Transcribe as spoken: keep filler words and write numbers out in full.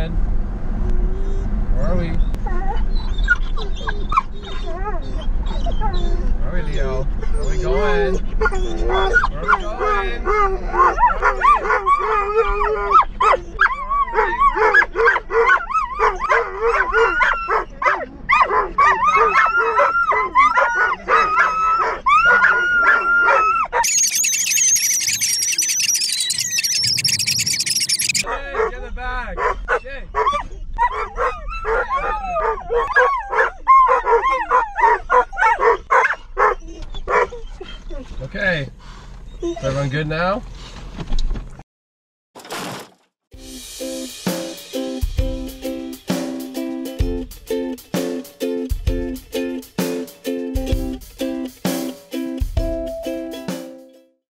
going? Where are we? Where are we, Leo? Where are we going? Where are we going? Where are we? Jay, get it back! Jay! Okay, is everyone good now?